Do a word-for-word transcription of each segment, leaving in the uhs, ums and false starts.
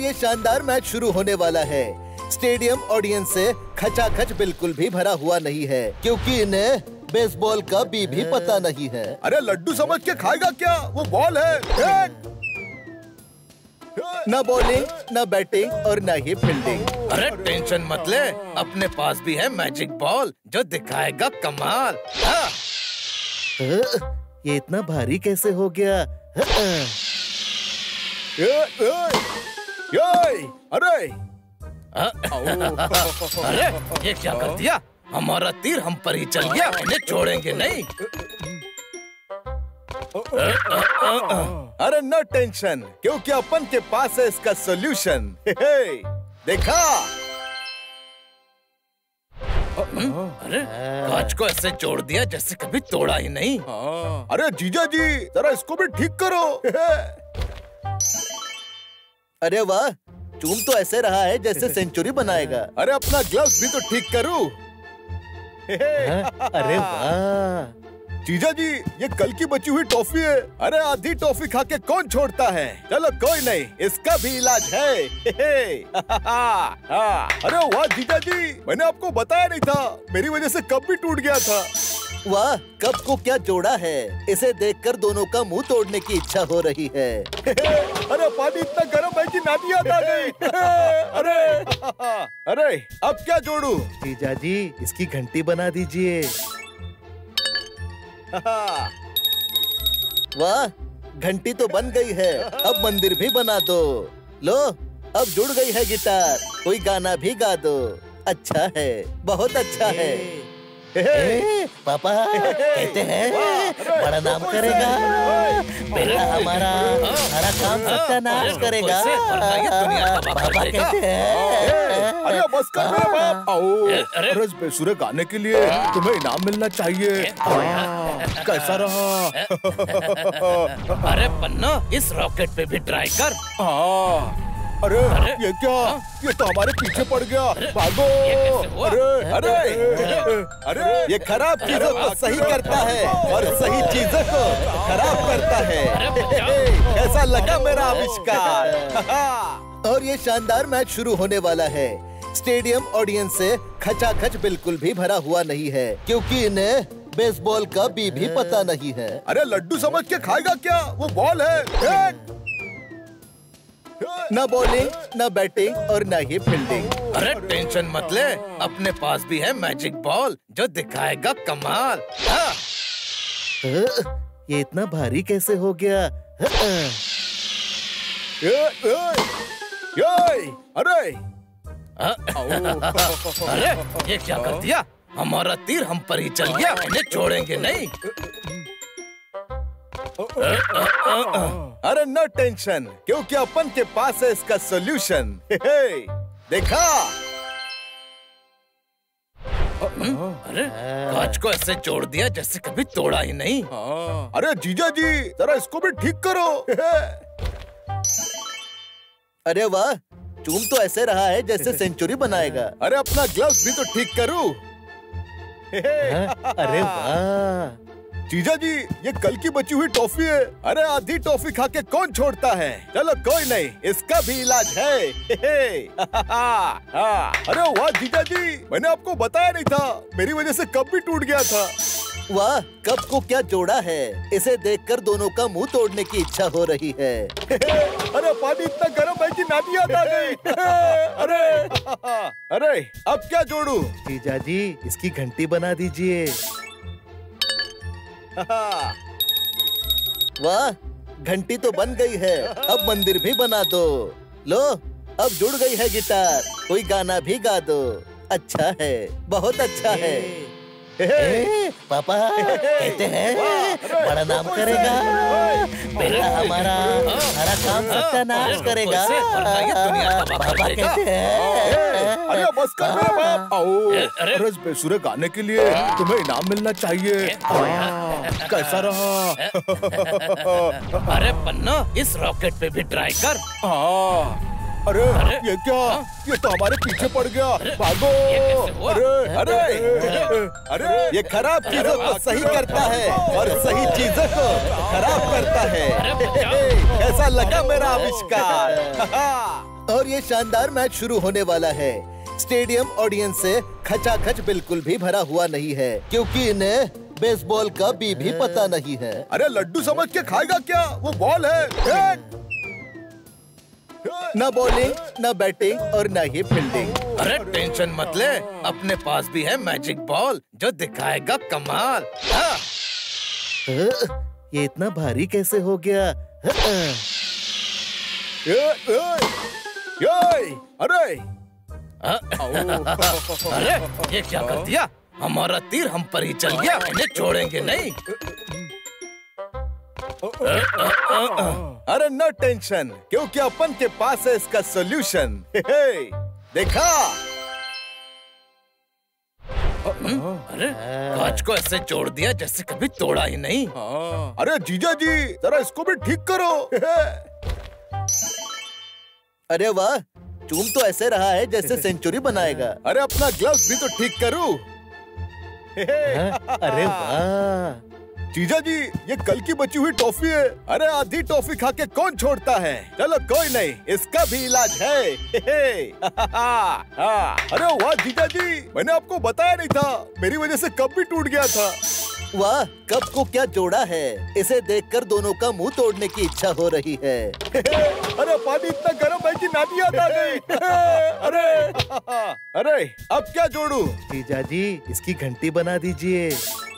ये शानदार मैच शुरू होने वाला है। स्टेडियम ऑडियंस से खचाखच बिल्कुल भी भरा हुआ नहीं है, क्योंकि इन्हें बेसबॉल का बी भी पता नहीं है। अरे लड्डू समझ के खाएगा क्या? वो बॉल है। न बॉलिंग, न बैटिंग और न ही फील्डिंग। अरे टेंशन मत ले, अपने पास भी है मैजिक बॉल जो दिखाएगा कमाल। हाँ। ये इतना भारी कैसे हो गया? ये, ये, ये, अरे अरे ये क्या कर दिया? हमारा तीर हम पर ही चल गया, इन्हें छोड़ेंगे नहीं। अरे नो टेंशन, क्योंकि अपन के पास है इसका सॉल्यूशन। देखा? अरे कांच को ऐसे जोड़ दिया जैसे कभी तोड़ा ही नहीं। अरे जीजा जी, जरा इसको भी ठीक करो। अरे वाह, चूम तो ऐसे रहा है जैसे सेंचुरी बनाएगा। अरे अपना ग्लव्स भी तो ठीक करूं। अरे वाह जीजा जी, ये कल की बची हुई टॉफी है। अरे आधी टॉफी खा के कौन छोड़ता है? चलो कोई नहीं, इसका भी इलाज है। अरे वाह जीजा जी, मैंने आपको बताया नहीं था, मेरी वजह से कप भी टूट गया था। वाह, कप को क्या जोड़ा है। इसे देखकर दोनों का मुंह तोड़ने की इच्छा हो रही है। अरे पानी इतना गर्म है कि नानी याद आ गई। अरे अरे अब क्या जोड़ू? जीजा जी, इसकी घंटी बना दीजिए। वाह, घंटी तो बन गई है, अब मंदिर भी बना दो। लो, अब जुड़ गई है गिटार, कोई गाना भी गा दो। अच्छा है, बहुत अच्छा है। ए, पापा कहते हैं बड़ा नाम करेगा, बेटा हमारा सारा काम सत्यानाश करेगा। पापा कहते हैं। अरे बस कर मेरे बाप। अरे इस बेसुरे गाने के लिए तुम्हें इनाम मिलना चाहिए। कैसा रहा? अरे पन्ना, इस रॉकेट पे भी ट्राई कर। हाँ। अरे, अरे ये क्या? ये तो हमारे पीछे पड़ गया। भागो! अरे अरे अरे ये खराब चीजों को सही करता है और सही चीजों को खराब करता है। कैसा लगा मेरा आविष्कार? और ये शानदार मैच शुरू होने वाला है। स्टेडियम ऑडियंस से खचाखच बिल्कुल भी भरा हुआ नहीं है, क्योंकि इन्हें बेसबॉल का बी भी पता नहीं है। अरे लड्डू समझ के खाएगा क्या? वो बॉल है। न बॉलिंग, न बैटिंग और न ही फील्डिंग। अरे टेंशन मत ले, अपने पास भी है मैजिक बॉल जो दिखाएगा कमाल। हाँ। ये इतना भारी कैसे हो गया? ये, ये, ये, अरे अरे ये क्या कर दिया? हमारा तीर हम पर ही चल गया, इन्हें छोड़ेंगे नहीं। अरे नो टेंशन, क्योंकि अपन के पास है इसका सॉल्यूशन। देखा? अरे कांच को ऐसे जोड़ दिया जैसे कभी तोड़ा ही नहीं। अरे जीजा जी, जरा इसको भी ठीक करो। अरे वाह, चूम तो ऐसे रहा है जैसे सेंचुरी बनाएगा। अरे अपना ग्लव्स भी तो ठीक करूं। अरे वाह जीजा जी, ये कल की बची हुई टॉफी है। अरे आधी टॉफी खा के कौन छोड़ता है? चलो कोई नहीं, इसका भी इलाज है। अरे वाह जीजा जी, मैंने आपको बताया नहीं था, मेरी वजह से कप भी टूट गया था। वाह, कप को क्या जोड़ा है। इसे देखकर दोनों का मुंह तोड़ने की इच्छा हो रही है। अरे पानी इतना गर्म है कि नानी याद आ गई। अरे अरे अब क्या जोड़ू? जीजा जी, इसकी घंटी बना दीजिए। वाह, घंटी तो बन गई है, अब मंदिर भी बना दो। लो, अब जुड़ गई है गिटार, कोई गाना भी गा दो। अच्छा है, बहुत अच्छा है। ए, पापा कहते हैं बड़ा नाम करेगा, बेटा हमारा सारा काम सत्यानाश करेगा। पापा कहते हैं। अरे बस कर मेरे बाप। अरे इस बेसुरे गाने के लिए तुम्हें इनाम मिलना चाहिए। कैसा रहा? अरे पन्ना, इस रॉकेट पे भी ट्राई कर। हाँ। अरे, अरे ये क्या? ये तो हमारे पीछे पड़ गया। भागो! अरे अरे अरे ये खराब चीजों को सही करता है और सही चीजों को खराब करता है। कैसा लगा मेरा आविष्कार? और ये शानदार मैच शुरू होने वाला है। स्टेडियम ऑडियंस से खचाखच बिल्कुल भी भरा हुआ नहीं है, क्योंकि इन्हें बेसबॉल का बी भी पता नहीं है। अरे लड्डू समझ के खाएगा क्या? वो बॉल है। न बॉलिंग, न बैटिंग और न ही फील्डिंग। अरे टेंशन मत ले, अपने पास भी है मैजिक बॉल जो दिखाएगा कमाल। हाँ। ये इतना भारी कैसे हो गया? ये, ये, ये, अरे अरे ये क्या कर दिया? हमारा तीर हम पर ही चल गया, इन्हें छोड़ेंगे नहीं। अरे नो टेंशन, क्योंकि अपन के पास है इसका सॉल्यूशन। देखा? अरे कांच को ऐसे जोड़ दिया जैसे कभी तोड़ा ही नहीं। अरे जीजा जी, जरा इसको भी ठीक करो। अरे वाह, चूम तो ऐसे रहा है जैसे सेंचुरी बनाएगा। अरे अपना ग्लव्स भी तो ठीक करूं। अरे वाह जीजा जी, ये कल की बची हुई टॉफी है। अरे आधी टॉफी खा के कौन छोड़ता है? चलो कोई नहीं, इसका भी इलाज है। अरे वाह जीजा जी, मैंने आपको बताया नहीं था, मेरी वजह से कप भी टूट गया था। वाह, कप को क्या जोड़ा है? इसे देखकर दोनों का मुंह तोड़ने की इच्छा हो रही है। अरे पानी इतना गर्म है कि नानी याद आ गई। अरे अरे अब क्या जोड़ू? जीजा जी, इसकी घंटी बना दीजिए।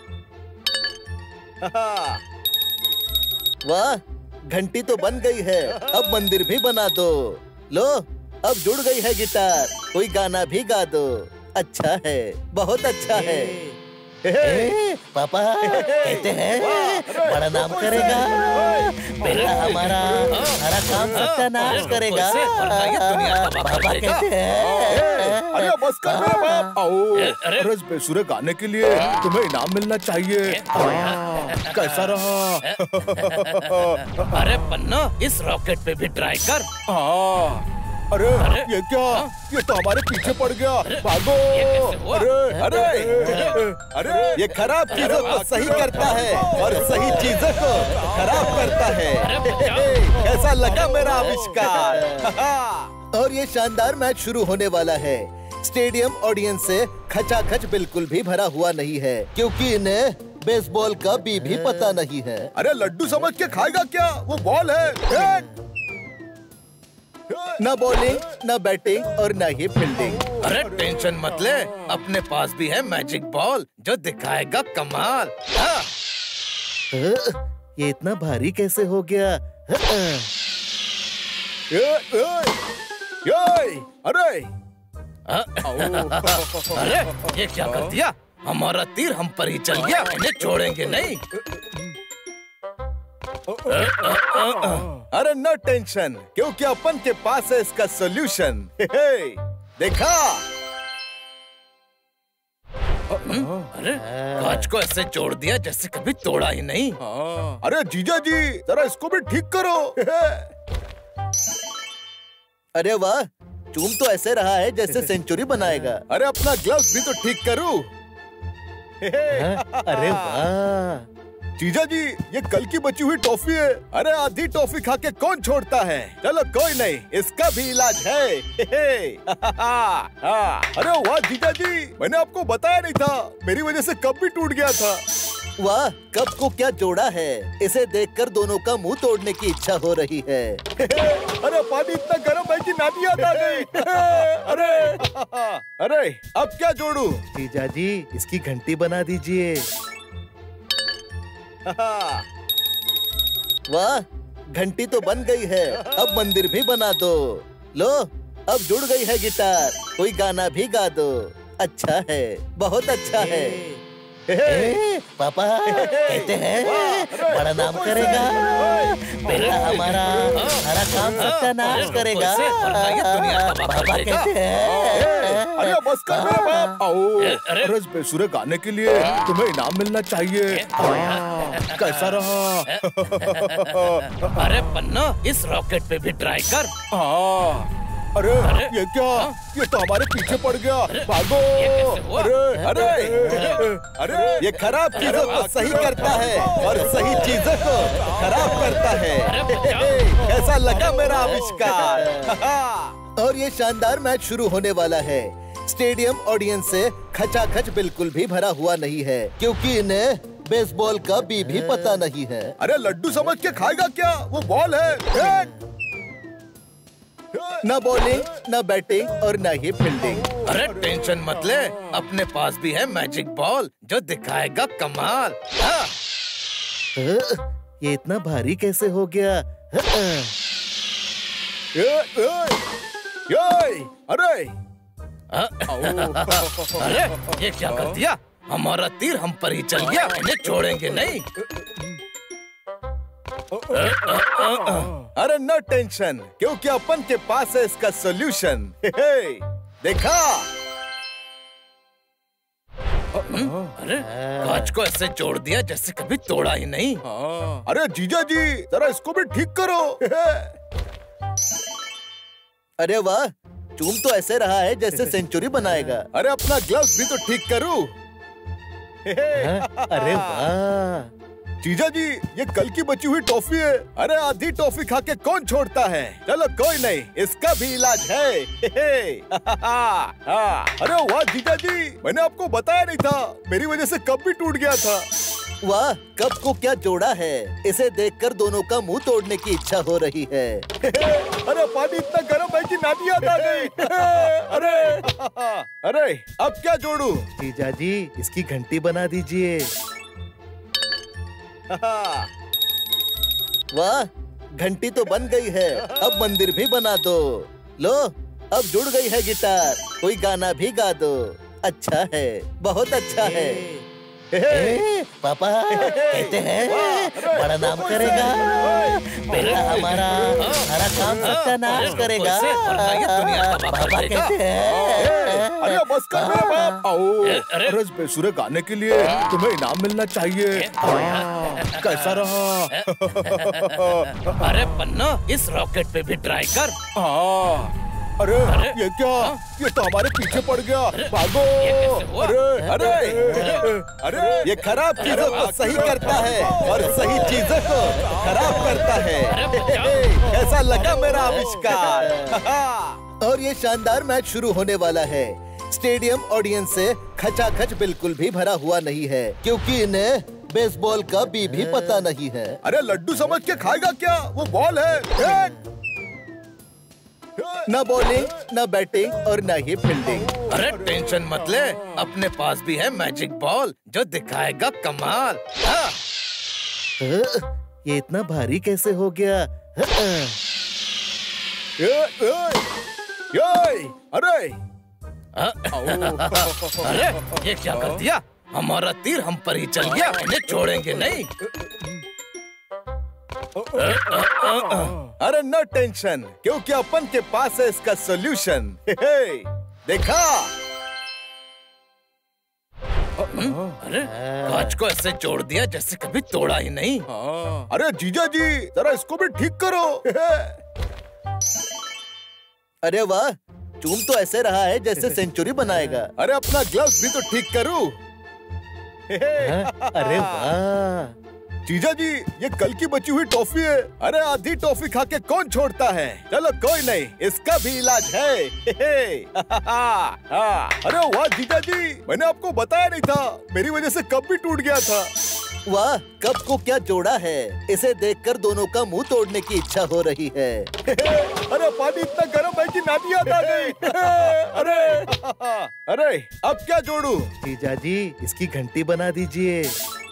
वाह, घंटी तो बन गई है, अब मंदिर भी बना दो। लो, अब जुड़ गई है गिटार, कोई गाना भी गा दो। अच्छा है, बहुत अच्छा है। ए, पापा कहते हैं बड़ा नाम करेगा, बेटा हमारा सारा काम सत्यानाश करेगा। पापा कहते हैं। अरे बस कर मेरे बाप। आओ, अरे इस बेसुरे गाने के लिए तुम्हें इनाम मिलना चाहिए। कैसा रहा? अरे पन्ना, इस रॉकेट पे भी ट्राई कर। हाँ। अरे, अरे ये क्या? ये तो हमारे पीछे पड़ गया। भागो! अरे अरे अरे ये खराब चीजों को सही करता है और सही चीजों को खराब करता है। कैसा लगा मेरा आविष्कार? और ये शानदार मैच शुरू होने वाला है। स्टेडियम ऑडियंस से खचाखच बिल्कुल भी भरा हुआ नहीं है, क्योंकि इन्हें बेसबॉल का बी भी पता नहीं है। अरे लड्डू समझ के खाएगा क्या? वो बॉल है। न बॉलिंग, न बैटिंग और न ही फील्डिंग। अरे टेंशन मत ले, अपने पास भी है मैजिक बॉल जो दिखाएगा कमाल। हाँ। ये इतना भारी कैसे हो गया? ये, ये, ये, अरे अरे ये क्या कर दिया? हमारा तीर हम पर ही चल गया, इन्हें छोड़ेंगे नहीं। अरे नो टेंशन, क्योंकि अपन के पास है इसका सॉल्यूशन। देखा? अरे कांच को ऐसे जोड़ दिया जैसे कभी तोड़ा ही नहीं। अरे जीजा जी, जरा इसको भी ठीक करो। अरे वाह, चूम तो ऐसे रहा है जैसे सेंचुरी बनाएगा। अरे अपना ग्लव्स भी तो ठीक करूं। अरे वाह जीजा जी, ये कल की बची हुई टॉफी है। अरे आधी टॉफी खा के कौन छोड़ता है? चलो कोई नहीं, इसका भी इलाज है। अरे वाह जीजा जी, मैंने आपको बताया नहीं था, मेरी वजह से कप भी टूट गया था। वाह, कप को क्या जोड़ा है? इसे देखकर दोनों का मुंह तोड़ने की इच्छा हो रही है। अरे पानी इतना गर्म है कि नानी याद आ गई। अरे अरे अब क्या जोड़ू? जीजा जी, इसकी घंटी बना दीजिए। वाह, घंटी तो बन गई है, अब मंदिर भी बना दो। लो, अब जुड़ गई है गिटार, कोई गाना भी गा दो। अच्छा है, बहुत अच्छा है। ए, पापा कहते हैं बड़ा नाम करेगा, बेटा हमारा सारा काम सत्यानाश करेगा। पापा कहते हैं। अरे बस कर मेरे बाप। आओ, अरे इस बेसुरे गाने के लिए तुम्हें इनाम मिलना चाहिए। कैसा रहा? अरे पन्ना, इस रॉकेट पे भी ट्राई कर। हाँ। अरे, अरे ये क्या? ये तो हमारे पीछे पड़ गया। भागो! अरे अरे अरे ये खराब चीजों को सही करता है और सही चीजों को खराब करता है। कैसा लगा मेरा आविष्कार? और ये शानदार मैच शुरू होने वाला है। स्टेडियम ऑडियंस से खचाखच बिल्कुल भी भरा हुआ नहीं है, क्योंकि इन्हें बेसबॉल का बी भी पता नहीं है। अरे लड्डू समझ के खाएगा क्या? वो बॉल है। न बॉलिंग, न बैटिंग और न ही फील्डिंग। अरे टेंशन मत ले, अपने पास भी है मैजिक बॉल जो दिखाएगा कमाल। हाँ। ये इतना भारी कैसे हो गया? ये, ये, ये, अरे अरे ये क्या कर दिया? हमारा तीर हम पर ही चल गया, इन्हें छोड़ेंगे नहीं। अरे नो टेंशन, क्योंकि अपन के पास है इसका सॉल्यूशन। देखा? अरे कांच को ऐसे जोड़ दिया जैसे कभी तोड़ा ही नहीं। अरे जीजा जी, जरा इसको भी ठीक करो। अरे वाह, चूम तो ऐसे रहा है जैसे सेंचुरी बनाएगा। अरे अपना ग्लव्स भी तो ठीक करूं। अरे वाह जीजा जी, ये कल की बची हुई टॉफी है। अरे आधी टॉफी खा के कौन छोड़ता है? चलो कोई नहीं, इसका भी इलाज है। अरे वाह जीजा जी, मैंने आपको बताया नहीं था, मेरी वजह से कप भी टूट गया था। वाह, कप को क्या जोड़ा है। इसे देखकर दोनों का मुंह तोड़ने की इच्छा हो रही है। अरे पानी इतना गर्म है कि नानी याद आ गई। अरे अरे अब क्या जोड़ू? जीजा जी, इसकी घंटी बना दीजिए। वाह, घंटी तो बन गई है। अब मंदिर भी बना दो। लो, अब जुड़ गई है गिटार, कोई गाना भी गा दो। अच्छा है, बहुत अच्छा है। ए, पापा कहते हैं बड़ा नाम करेगा, बेटा हमारा सारा काम सत्यानाश करेगा। पापा कहते हैं। अरे बस कर मेरे बाप। आओ, अरे इस बेसुरे गाने के लिए तुम्हें इनाम मिलना चाहिए। कैसा रहा? अरे पन्ना, इस रॉकेट पे भी ट्राई कर। हाँ। अरे, अरे ये क्या? ये तो हमारे पीछे पड़ गया। भागो! अरे अरे अरे ये खराब चीजों को सही करता है और सही चीजों को खराब करता है। कैसा लगा मेरा आविष्कार? और ये शानदार मैच शुरू होने वाला है। स्टेडियम ऑडियंस से खचाखच बिल्कुल भी भरा हुआ नहीं है, क्योंकि इन्हें बेसबॉल का बी भी पता नहीं है। अरे लड्डू समझ के खाएगा क्या? वो बॉल है। न बॉलिंग, न बैटिंग और न ही फील्डिंग। अरे टेंशन मत ले, अपने पास भी है मैजिक बॉल जो दिखाएगा कमाल। हाँ। ये इतना भारी कैसे हो गया? ये, ये, ये, अरे अरे ये क्या कर दिया? हमारा तीर हम पर ही चल गया, इन्हें छोड़ेंगे नहीं। अरे नो टेंशन, क्योंकि अपन के पास है इसका सॉल्यूशन। देखा? अरे कांच को ऐसे जोड़ दिया जैसे कभी तोड़ा ही नहीं। अरे जीजा जी, जरा इसको भी ठीक करो। अरे वाह, चूम तो ऐसे रहा है जैसे सेंचुरी बनाएगा। अरे अपना ग्लव्स भी तो ठीक करूं। अरे वाह जीजा जी, ये कल की बची हुई टॉफी है। अरे आधी टॉफी खा के कौन छोड़ता है? चलो कोई नहीं, इसका भी इलाज है। अरे वाह जीजा जी, मैंने आपको बताया नहीं था, मेरी वजह से कप भी टूट गया था। वाह, कप को क्या जोड़ा है। इसे देखकर दोनों का मुंह तोड़ने की इच्छा हो रही है। अरे पानी इतना गर्म है कि नानी याद आ गई। अरे अरे अब क्या जोड़ू? जीजा जी, इसकी घंटी बना दीजिए।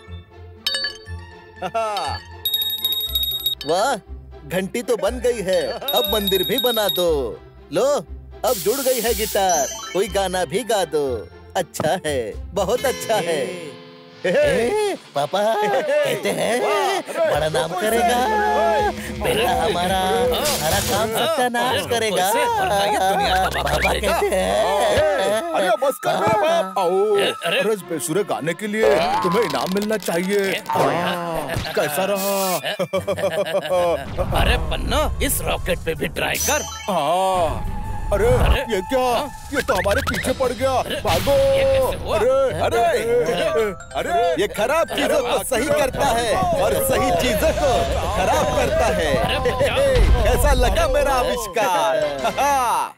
वाह, घंटी तो बन गई है। अब मंदिर भी बना दो। लो, अब जुड़ गई है गिटार, कोई गाना भी गा दो। अच्छा है, बहुत अच्छा है। ए, पापा कहते हैं बड़ा नाम करेगा, बेटा हमारा सारा काम सत्यानाश करेगा। पापा कहते हैं। अरे बस कर मेरे बाप। आओ, अरे इस बेसुरे गाने के लिए तुम्हें इनाम मिलना चाहिए। कैसा रहा? अरे पन्ना, इस रॉकेट पे भी ट्राई कर। हाँ। अरे, अरे ये क्या? ये तो हमारे पीछे पड़ गया। भागो! अरे अरे अरे ये खराब चीजों को सही करता है और सही चीजों को खराब करता है। कैसा लगा मेरा आविष्कार?